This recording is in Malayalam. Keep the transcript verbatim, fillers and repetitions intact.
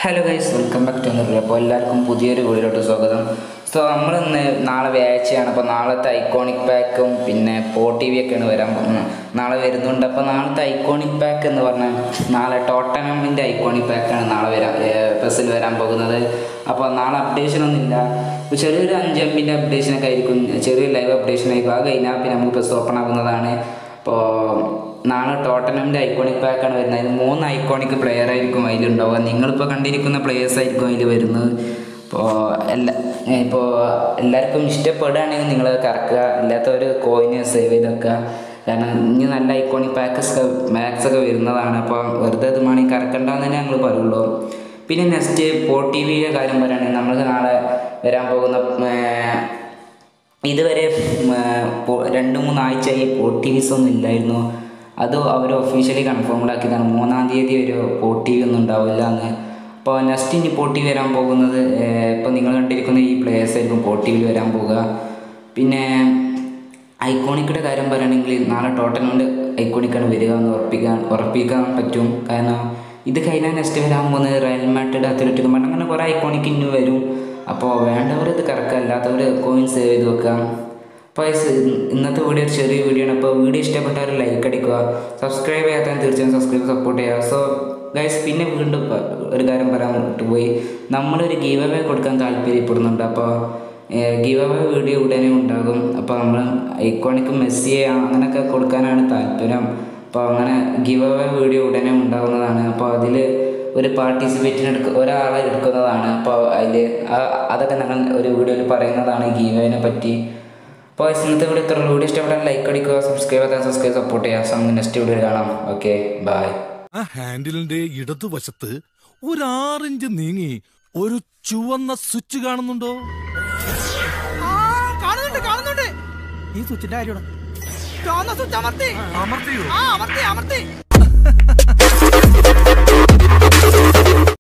Hello guys, welcome back to എന്നറിയാം. അപ്പോൾ എല്ലാവർക്കും പുതിയൊരു വീഡിയോട്ട് സ്വാഗതം. സോ നമ്മൾ ഇന്ന് നാളെ വ്യാഴ്ചയാണ്. അപ്പോൾ നാളത്തെ ഐക്കോണിക് പാക്കും പിന്നെ പോ ടി വി ഒക്കെയാണ് വരാൻ പോകുന്നത്. നാളെ വരുന്നുണ്ട്. അപ്പോൾ നാളത്തെ ഐക്കോണിക് പാക്ക് എന്ന് പറഞ്ഞാൽ നാളെ ടോട്ടനമിൻ്റെ ഐക്കോണിക് പാക്കാണ് നാളെ വരാൻ ബസ്സിൽ വരാൻ പോകുന്നത്. അപ്പോൾ നാളെ അപ്ഡേഷനൊന്നുമില്ല, ചെറിയൊരു അഞ്ചെമ്പിൻ്റെ അപ്ഡേഷനൊക്കെ ആയിരിക്കും, ചെറിയ ലൈവ് അപ്ഡേഷൻ ആയിരിക്കും. അത് കഴിഞ്ഞാൽ പിന്നെ നമുക്ക് ബസ് ഓപ്പൺ ആകുന്നതാണ്. അപ്പോൾ നാളെ ടോട്ടനമിൻ്റെ ഐക്കോണിക് പാക്കാണ് വരുന്നത്. അതിന് മൂന്ന് ഐക്കോണിക് പ്ലെയർ ആയിരിക്കും അതിലുണ്ടാവുക. നിങ്ങളിപ്പോൾ കണ്ടിരിക്കുന്ന പ്ലെയേഴ്സ് ആയിരിക്കും അതിൽ വരുന്നത്. ഇപ്പോൾ എല്ലാ ഇപ്പോൾ എല്ലാവർക്കും ഇഷ്ടപ്പെടുകയാണെങ്കിൽ നിങ്ങൾ കറക്കുക, അല്ലാത്തവർ കോയിന് സേവ് ചെയ്ത് വെക്കുക. കാരണം ഇനി നല്ല ഐക്കോണിക് പാക്കസ് മാക്സ് ഒക്കെ വരുന്നതാണ്. അപ്പോൾ വെറുതെ ഇത് മണി കറക്കണ്ടെന്ന് തന്നെ ഞങ്ങൾ പറയുള്ളൂ. പിന്നെ നെക്സ്റ്റ് പോ ടി വിയുടെ കാര്യം പറയുകയാണെങ്കിൽ നമ്മൾക്ക് നാളെ വരാൻ പോകുന്ന ഇതുവരെ രണ്ട് മൂന്നാഴ്ചയായി പോ ടി വിസ് ഒന്നും ഇല്ലായിരുന്നു. അത് അവർ ഒഫീഷ്യലി കൺഫേംഡ് ആക്കിയതാണ്. മൂന്നാം തീയതി ഒരു പോ ടി വി ഒന്നും ഉണ്ടാവില്ല എന്ന്. അപ്പോൾ നെക്സ്റ്റ് ഇനി പോ ടി വി വരാൻ പോകുന്നത് ഇപ്പോൾ നിങ്ങൾ കണ്ടിരിക്കുന്ന ഈ പ്ലേയേഴ്സ് ആയിരിക്കും പോ ടി വിയിൽ വരാൻ പോകുക. പിന്നെ ഐക്കോണിക്കിൻ്റെ കാര്യം പറയുകയാണെങ്കിൽ നാളെ ടോട്ടനമിൻ്റെ ഐക്കോണിക്കാണ് വരിക എന്ന് ഉറപ്പിക്കാൻ ഉറപ്പിക്കാൻ പറ്റും. കാരണം ഇത് കഴിഞ്ഞാൽ നെക്സ്റ്റ് വരാൻ പോകുന്നത് റയൽ മാഡ്രിഡ്, അത്ലറ്റിക് മാഡ്രിഡ്, അങ്ങനെ കുറേ ഐക്കോണിക്ക് ഇനി വരും. അപ്പോൾ വേണ്ടവർ ഇത് കറക്കുക, അല്ലാത്തവർ കോയിൻ സേവ് ചെയ്ത് വെക്കുക. അപ്പോൾ ഇന്നത്തെ വീഡിയോ ഒരു ചെറിയ വീഡിയോ ആണ്. അപ്പോൾ വീഡിയോ ഇഷ്ടപ്പെട്ടാൽ ഒരു ലൈക്ക് അടിക്കുക, സബ്സ്ക്രൈബ് ചെയ്യാത്ത തീർച്ചയായും സബ്സ്ക്രൈബ് സപ്പോർട്ട് ചെയ്യുക. സോ ഗൈസ്, പിന്നെ വീണ്ടും ഒരു കാര്യം പറയാൻ വിട്ടുപോയി, നമ്മളൊരു ഗീവ് അവേ കൊടുക്കാൻ താല്പര്യപ്പെടുന്നുണ്ട്. അപ്പോൾ ഗീവ് അവേ വീഡിയോ ഉടനെ ഉണ്ടാകും. അപ്പോൾ നമ്മൾ ഐക്കോണിക്ക് മെസ്സിയെ അങ്ങനെയൊക്കെ കൊടുക്കാനാണ് താല്പര്യം. അപ്പോൾ അങ്ങനെ ഗീവ് അവേ വീഡിയോ ഉടനെ ഉണ്ടാകുന്നതാണ്. അപ്പോൾ അതിൽ ഒരു പാർട്ടിസിപ്പേറ്റിന് എടുക്ക ഒരാളെ എടുക്കുന്നതാണ്. അപ്പോൾ അതിൽ അതൊക്കെ ഞങ്ങൾ ഒരു വീഡിയോയിൽ പറയുന്നതാണ് ഗീവ് അവേനെ പറ്റി. അപ്പോൾ ഇന്നത്തെ വീഡിയോ ഇത്ര വീഡിയോ ഇഷ്ടപ്പെട്ടാൽ ലൈക്ക് അടിക്കുക, സബ്സ്ക്രൈബ് ചെയ്യാൻ സബ്സ്ക്രൈബ് സപ്പോർട്ട് ചെയ്യുക. സോ നെക്സ്റ്റ് വീഡിയോ കാണാം. Okay, bye. ആ ഹാൻഡിലിന്റെ ഇടതുവശത്ത് ഒരു ആറിഞ്ച് നീങ്ങി ഒരു ചുവന്ന സ്വിച്ച് കാണുന്നുണ്ടോ? കാണുന്നുണ്ട് കാണുന്നുണ്ട് ഈ സ്വിച്ചിന്റെ കാര്യമാണ്. ചുവന്ന സ്വിച്ച് അമർത്തി അമർത്തിയോ? ആ അമർത്തി അമർത്തി